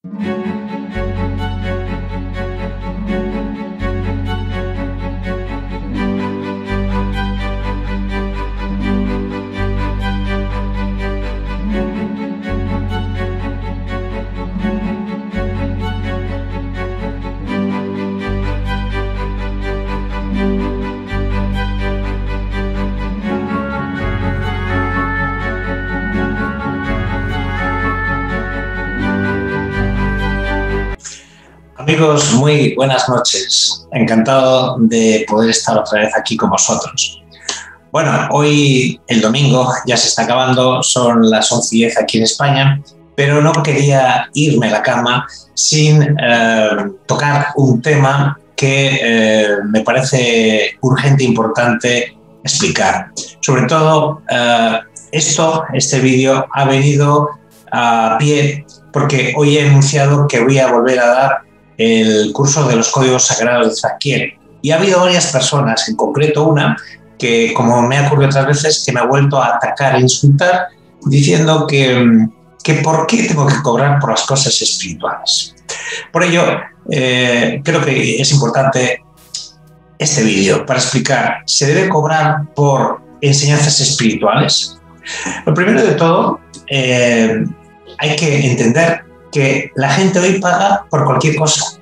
Amigos, muy buenas noches. Encantado de poder estar otra vez aquí con vosotros. Bueno, hoy el domingo ya se está acabando, son las 11:10 aquí en España, pero no quería irme a la cama sin tocar un tema que me parece urgente e importante explicar. Sobre todo, este vídeo ha venido a pie porque hoy he anunciado que voy a volver a dar el curso de los códigos sagrados de Zadkiel. Y ha habido varias personas, en concreto una, que como me ha ocurrido otras veces, que me ha vuelto a atacar e insultar, diciendo que por qué tengo que cobrar por las cosas espirituales. Por ello, creo que es importante este vídeo para explicar, ¿se debe cobrar por enseñanzas espirituales? Lo primero de todo, hay que entender que la gente hoy paga por cualquier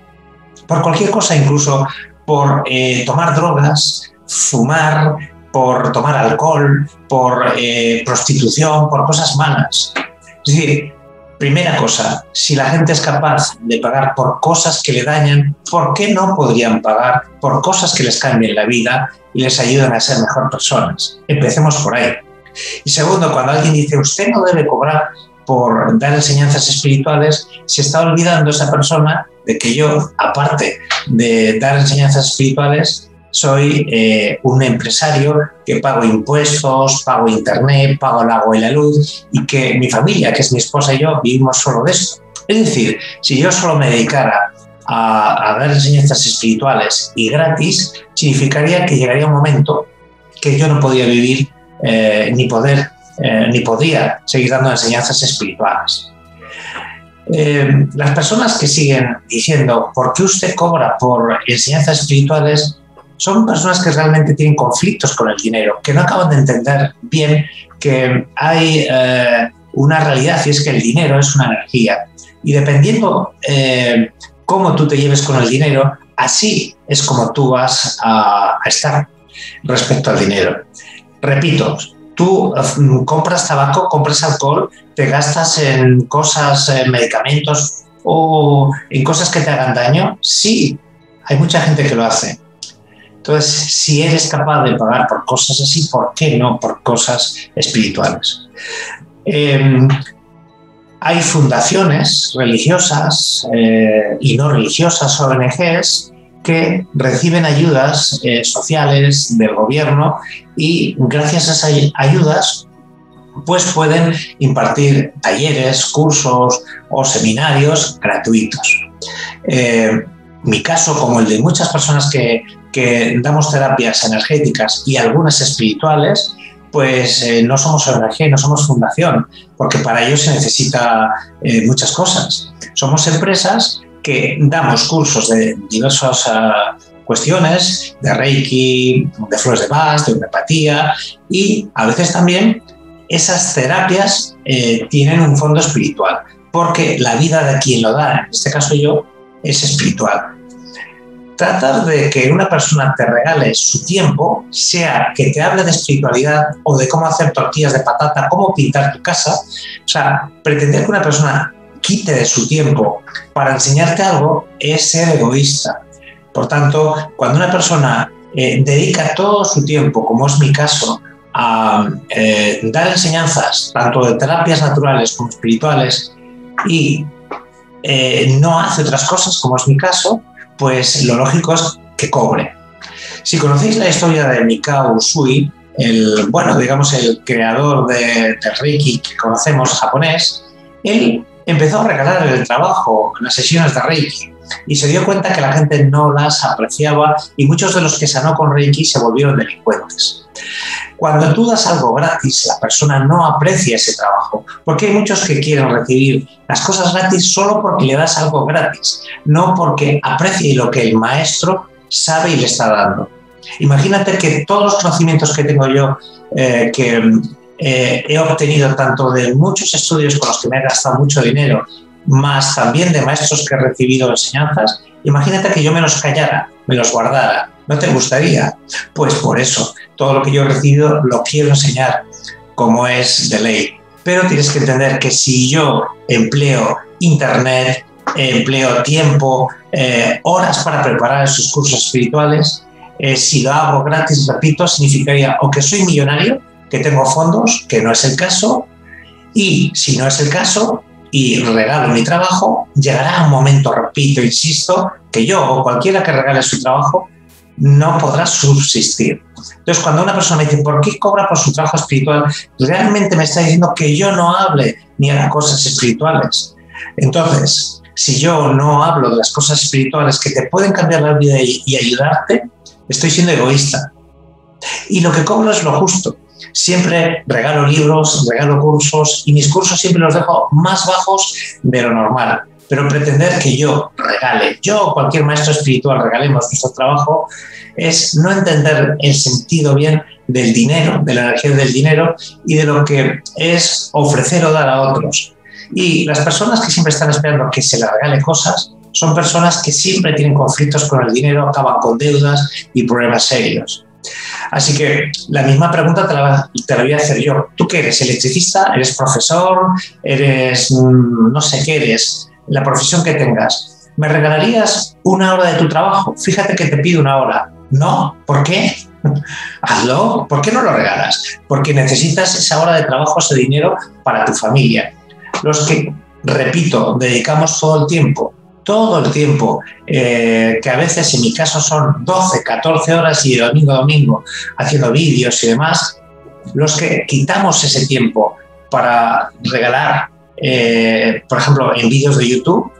cosa, incluso por tomar drogas, fumar, por tomar alcohol, por prostitución, por cosas malas. Es decir, primera cosa, si la gente es capaz de pagar por cosas que le dañan, ¿por qué no podrían pagar por cosas que les cambien la vida y les ayuden a ser mejor personas? Empecemos por ahí. Y segundo, cuando alguien dice, usted no debe cobrar por dar enseñanzas espirituales, se está olvidando esa persona de que yo, aparte de dar enseñanzas espirituales, soy un empresario que pago impuestos, pago internet, pago el agua y la luz, y que mi familia, que es mi esposa y yo, vivimos solo de esto. Es decir, si yo solo me dedicara a dar enseñanzas espirituales y gratis, significaría que llegaría un momento que yo no podía vivir ni podría seguir dando enseñanzas espirituales. Las personas que siguen diciendo ¿por qué usted cobra por enseñanzas espirituales? Son personas que realmente tienen conflictos con el dinero, que no acaban de entender bien que hay una realidad, y es que el dinero es una energía, y dependiendo cómo tú te lleves con el dinero, así es como tú vas a estar respecto al dinero. Repito, tú compras tabaco, compras alcohol, te gastas en cosas, en medicamentos o en cosas que te hagan daño. Sí, hay mucha gente que lo hace. Entonces, si eres capaz de pagar por cosas así, ¿por qué no por cosas espirituales? Hay fundaciones religiosas y no religiosas, ONGs, que reciben ayudas sociales del gobierno y gracias a esas ayudas pues pueden impartir talleres, cursos o seminarios gratuitos. Mi caso, como el de muchas personas que damos terapias energéticas y algunas espirituales, pues no somos ONG, no somos fundación, porque para ello se necesita muchas cosas. Somos empresas que damos cursos de diversas cuestiones, de Reiki, de flores de Bach, de homeopatía, y a veces también esas terapias tienen un fondo espiritual, porque la vida de quien lo da, en este caso yo, es espiritual. Tratar de que una persona te regale su tiempo, sea que te hable de espiritualidad o de cómo hacer tortillas de patata, cómo pintar tu casa, o sea, pretender que una persona quite de su tiempo para enseñarte algo es ser egoísta. Por tanto, cuando una persona dedica todo su tiempo, como es mi caso, a dar enseñanzas, tanto de terapias naturales como espirituales, y no hace otras cosas, como es mi caso, pues lo lógico es que cobre. Si conocéis la historia de Mikao Usui, el creador del Reiki que conocemos japonés, él empezó a regalar el trabajo, las sesiones de Reiki, y se dio cuenta que la gente no las apreciaba y muchos de los que sanó con Reiki se volvieron delincuentes. Cuando tú das algo gratis, la persona no aprecia ese trabajo, porque hay muchos que quieren recibir las cosas gratis solo porque le das algo gratis, no porque aprecie lo que el maestro sabe y le está dando. Imagínate que todos los conocimientos que tengo yo, he obtenido tanto de muchos estudios con los que me he gastado mucho dinero, más también de maestros que he recibido enseñanzas, imagínate que yo me los callara, me los guardara. ¿No te gustaría? Pues por eso, todo lo que yo he recibido lo quiero enseñar, como es de ley. Pero tienes que entender que si yo empleo internet, empleo tiempo, horas para preparar esos cursos espirituales, si lo hago gratis, repito, significaría o que soy millonario, que tengo fondos, que no es el caso, y si no es el caso y regalo mi trabajo, llegará un momento, repito, insisto, que yo o cualquiera que regale su trabajo no podrá subsistir. Entonces, cuando una persona me dice, ¿por qué cobra por su trabajo espiritual? Realmente me está diciendo que yo no hable ni haga cosas espirituales. Entonces, si yo no hablo de las cosas espirituales que te pueden cambiar la vida y ayudarte, estoy siendo egoísta. Y lo que cobro es lo justo. Siempre regalo libros, regalo cursos y mis cursos siempre los dejo más bajos de lo normal. Pero pretender que yo regale, yo o cualquier maestro espiritual regalemos nuestro trabajo, es no entender el sentido bien del dinero, de la energía del dinero y de lo que es ofrecer o dar a otros. Y las personas que siempre están esperando que se les regale cosas son personas que siempre tienen conflictos con el dinero, acaban con deudas y problemas serios. Así que la misma pregunta te la voy a hacer yo. ¿Tú qué eres? ¿Electricista? ¿Eres profesor? ¿Eres no sé qué eres? La profesión que tengas. ¿Me regalarías una hora de tu trabajo? Fíjate que te pido una hora. ¿No? ¿Por qué? Hazlo. ¿Por qué no lo regalas? Porque necesitas esa hora de trabajo, ese dinero para tu familia. Los que, repito, dedicamos todo el tiempo, que a veces en mi caso son 12, 14 horas y de domingo a domingo haciendo vídeos y demás, los que quitamos ese tiempo para regalar, por ejemplo, en vídeos de YouTube,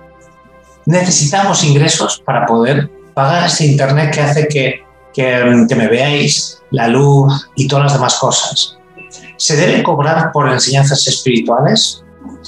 necesitamos ingresos para poder pagar ese internet que hace que me veáis, la luz y todas las demás cosas. ¿Se debe cobrar por enseñanzas espirituales?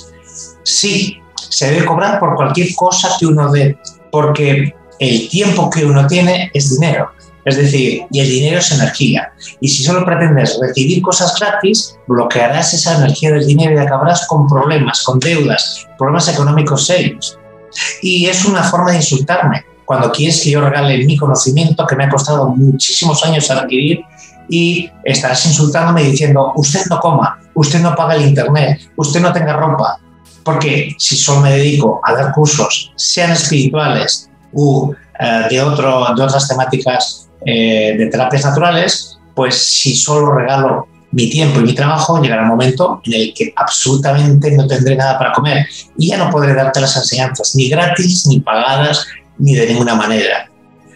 Sí. Se debe cobrar por cualquier cosa que uno dé, porque el tiempo que uno tiene es dinero. Es decir, y el dinero es energía. Y si solo pretendes recibir cosas gratis, bloquearás esa energía del dinero y acabarás con problemas, con deudas, problemas económicos serios. Y es una forma de insultarme cuando quieres que yo regale mi conocimiento que me ha costado muchísimos años adquirir y estarás insultándome diciendo, usted no coma, usted no paga el internet, usted no tenga ropa. Porque si solo me dedico a dar cursos, sean espirituales u de otras temáticas de terapias naturales, pues si solo regalo mi tiempo y mi trabajo, llegará un momento en el que absolutamente no tendré nada para comer y ya no podré darte las enseñanzas, ni gratis, ni pagadas, ni de ninguna manera.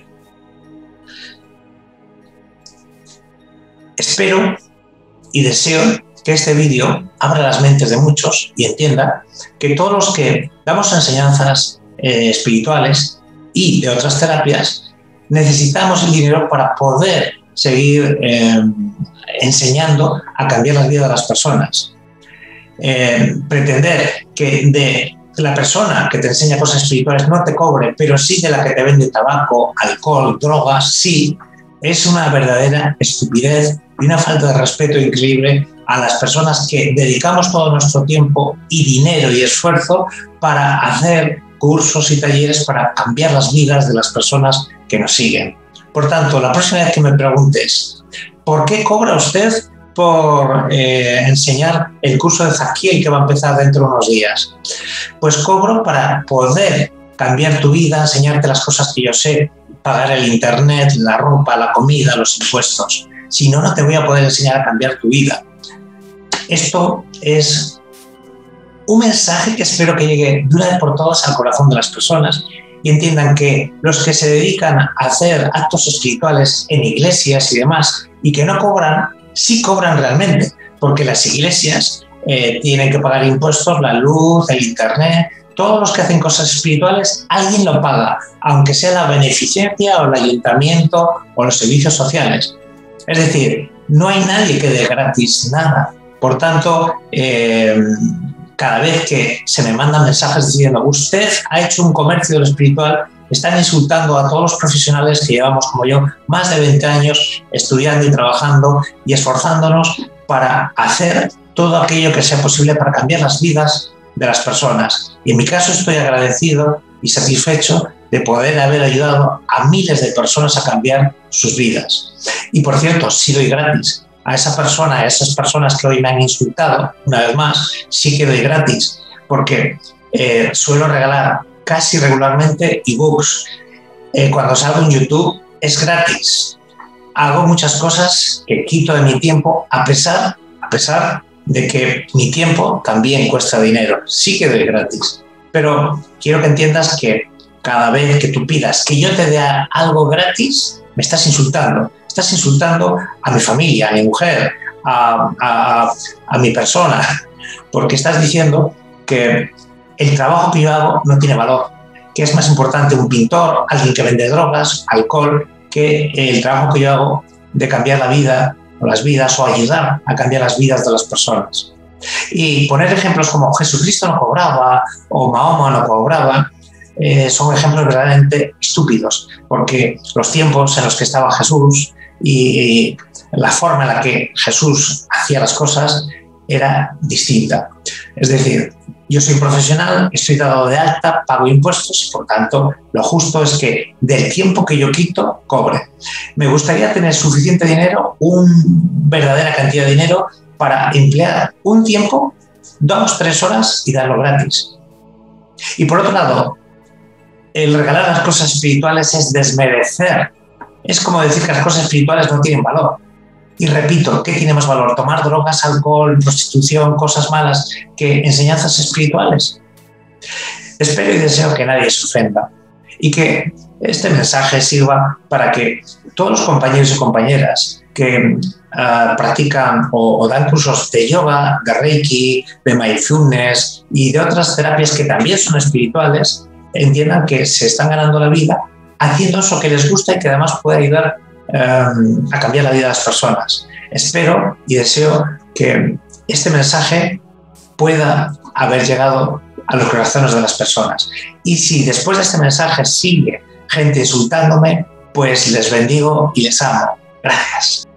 Espero y deseo que este vídeo abra las mentes de muchos y entienda que todos los que damos enseñanzas espirituales y de otras terapias necesitamos el dinero para poder seguir enseñando a cambiar la vida de las personas. Pretender que de la persona que te enseña cosas espirituales no te cobre, pero sí de la que te vende tabaco, alcohol, drogas, sí, es una verdadera estupidez y una falta de respeto increíble a las personas que dedicamos todo nuestro tiempo y dinero y esfuerzo para hacer cursos y talleres para cambiar las vidas de las personas que nos siguen. Por tanto, la próxima vez que me preguntes ¿por qué cobra usted por enseñar el curso de Zadkiel que va a empezar dentro de unos días? Pues cobro para poder cambiar tu vida, enseñarte las cosas que yo sé, pagar el internet, la ropa, la comida, los impuestos. Si no, no te voy a poder enseñar a cambiar tu vida. Esto es un mensaje que espero que llegue de una vez por todas al corazón de las personas y entiendan que los que se dedican a hacer actos espirituales en iglesias y demás y que no cobran, sí cobran realmente, porque las iglesias tienen que pagar impuestos, la luz, el internet. Todos los que hacen cosas espirituales, alguien lo paga, aunque sea la beneficencia o el ayuntamiento o los servicios sociales. Es decir, No hay nadie que dé gratis nada. Por tanto, cada vez que se me mandan mensajes diciendo usted ha hecho un comercio de lo espiritual, están insultando a todos los profesionales que llevamos, como yo, más de 20 años estudiando y trabajando y esforzándonos para hacer todo aquello que sea posible para cambiar las vidas de las personas. Y en mi caso estoy agradecido y satisfecho de poder haber ayudado a miles de personas a cambiar sus vidas. Y por cierto, sí doy gratis a esa persona, a esas personas que hoy me han insultado, una vez más, sí que doy gratis, porque suelo regalar casi regularmente ebooks. Cuando salgo en YouTube es gratis. Hago muchas cosas que quito de mi tiempo a pesar de que mi tiempo también cuesta dinero. Sí que doy gratis. Pero quiero que entiendas que cada vez que tú pidas que yo te dé algo gratis, me estás insultando. Estás insultando a mi familia, a mi mujer, a mi persona, porque estás diciendo que el trabajo que yo hago no tiene valor, que es más importante un pintor, alguien que vende drogas, alcohol, que el trabajo que yo hago de cambiar la vida o las vidas o ayudar a cambiar las vidas de las personas. Y poner ejemplos como Jesucristo no cobraba o Mahoma no cobraba son ejemplos verdaderamente estúpidos, porque los tiempos en los que estaba Jesús y la forma en la que Jesús hacía las cosas era distinta. Es decir, yo soy profesional, estoy dado de alta, pago impuestos y por tanto lo justo es que del tiempo que yo quito, cobre. Me gustaría tener suficiente dinero, una verdadera cantidad de dinero para emplear un tiempo, 2-3 horas y darlo gratis. Y por otro lado, el regalar las cosas espirituales es desmerecer. Es como decir que las cosas espirituales no tienen valor. Y repito, ¿qué tiene más valor? ¿Tomar drogas, alcohol, prostitución, cosas malas que enseñanzas espirituales? Espero y deseo que nadie se ofenda y que este mensaje sirva para que todos los compañeros y compañeras que practican o dan cursos de yoga, de Reiki, de mindfulness y de otras terapias que también son espirituales, entiendan que se están ganando la vida haciendo eso que les gusta y que además puede ayudar a cambiar la vida de las personas. Espero y deseo que este mensaje pueda haber llegado a los corazones de las personas. Y si después de este mensaje sigue gente insultándome, pues les bendigo y les amo. Gracias.